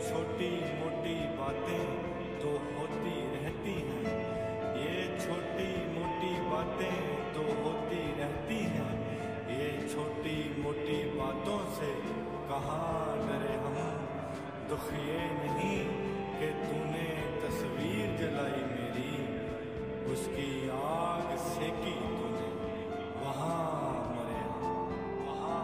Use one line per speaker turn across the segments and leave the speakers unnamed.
छोटी मोटी बातें तो होती रहती हैं, ये छोटी मोटी बातें तो होती रहती हैं, ये छोटी मोटी बातों से कहाँ डरे हम। दुख ये नहीं कि तूने तस्वीर जलाई मेरी, उसकी आग सेकी तूने, वहाँ मरे हम, वहाँ।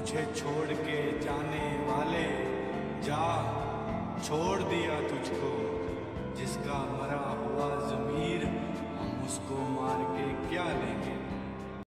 मुझे छोड़ के जाने वाले, जा छोड़ दिया तुझको। जिसका मरा हुआ ज़मीर हम उसको मार के क्या लेंगे।